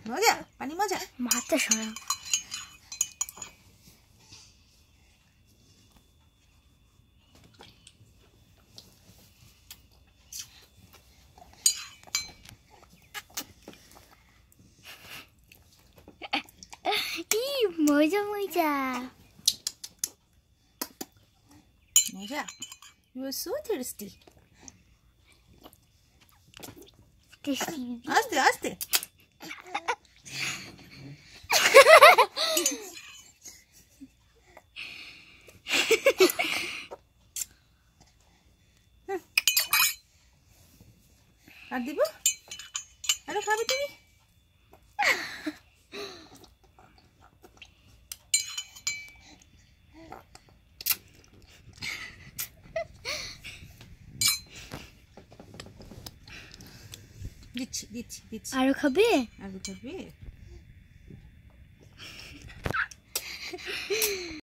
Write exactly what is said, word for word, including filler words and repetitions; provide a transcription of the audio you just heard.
মজা পানি মজা মাথা সরা ই মজা মজা মজা you are so thirsty tasty আস্তে আস্তে আর দিব আরে খাবে তুমি দিচ্ছি দিচ্ছি দিচ্ছি আরো খাবে আরো খাবে